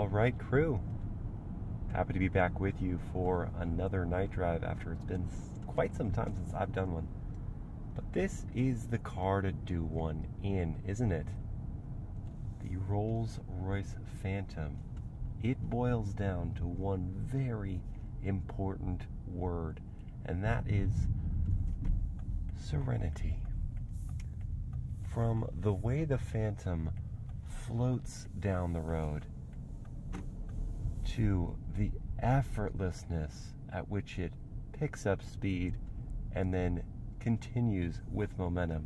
All right, crew. Happy to be back with you for another night drive after it's been quite some time since I've done one. But this is the car to do one in, isn't it? The Rolls-Royce Phantom. It boils down to one very important word, and that is serenity. From the way the Phantom floats down the road to the effortlessness at which it picks up speed and then continues with momentum,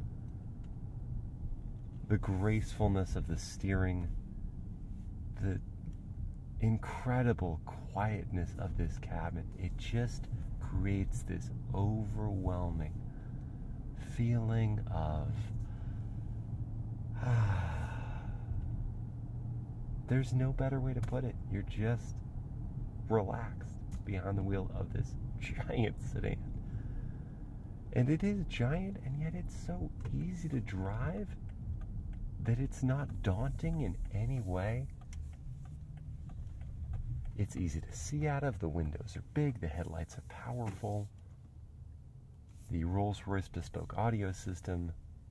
the gracefulness of the steering, the incredible quietness of this cabin, it just creates this overwhelming feeling of there's no better way to put it. You're just relaxed behind the wheel of this giant sedan. And it is giant, and yet it's so easy to drive that it's not daunting in any way. It's easy to see out of. The windows are big. The headlights are powerful. The Rolls-Royce Bespoke audio system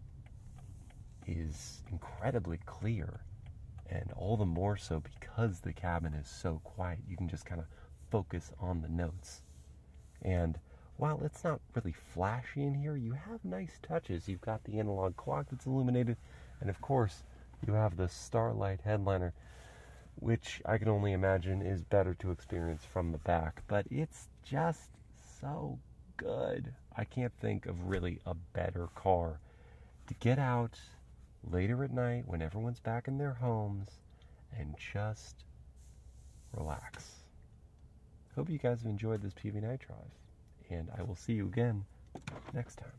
is incredibly clear, and all the more so because the cabin is so quiet. You can just kind of focus on the notes. And while it's not really flashy in here, you have nice touches. You've got the analog clock that's illuminated, and of course you have the Starlight headliner, which I can only imagine is better to experience from the back. But it's just so good. I can't think of really a better car to get out later at night when everyone's back in their homes and just relax. Hope you guys have enjoyed this POV night drive, and I will see you again next time.